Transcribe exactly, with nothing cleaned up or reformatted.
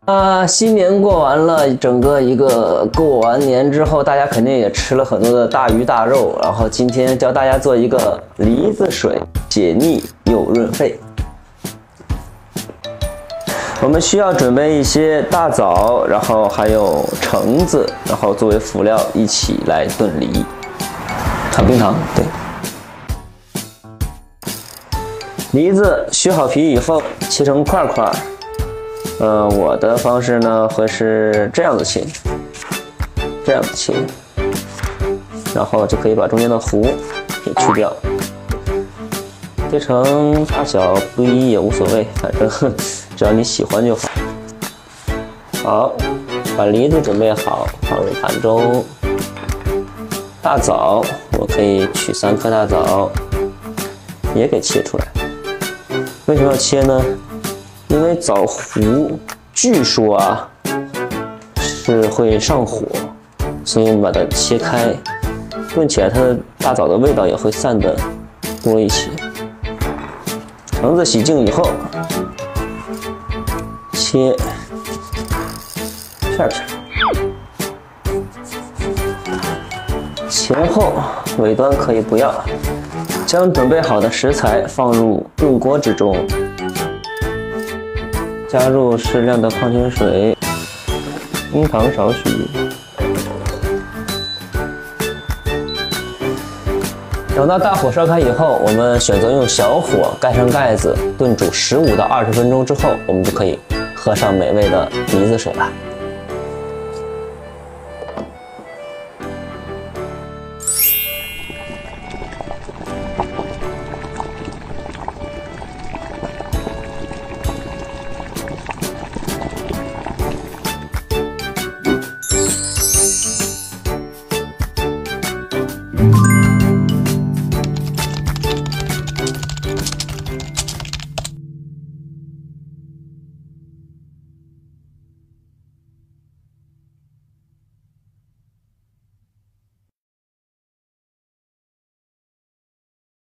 啊，新年过完了，整个一个过完年之后，大家肯定也吃了很多的大鱼大肉。然后今天教大家做一个梨子水，解腻又润肺。我们需要准备一些大枣，然后还有橙子，然后作为辅料一起来炖梨。还有冰糖，对。梨子削好皮以后，切成块块。 呃，我的方式呢会是这样子切，这样子切，然后就可以把中间的核给去掉，切成大小不一也无所谓，反正只要你喜欢就好。好，把梨子准备好，放入盘中。大枣我可以取三颗大枣，也给切出来。为什么要切呢？ 因为枣核据说啊是会上火，所以我们把它切开，炖起来它的大枣的味道也会散得多一些。橙子洗净以后，切片片，前后尾端可以不要。将准备好的食材放入炖锅之中。 加入适量的矿泉水，冰糖少许。等到大火烧开以后，我们选择用小火盖上盖子，炖煮十五到二十分钟之后，我们就可以喝上美味的梨子水了。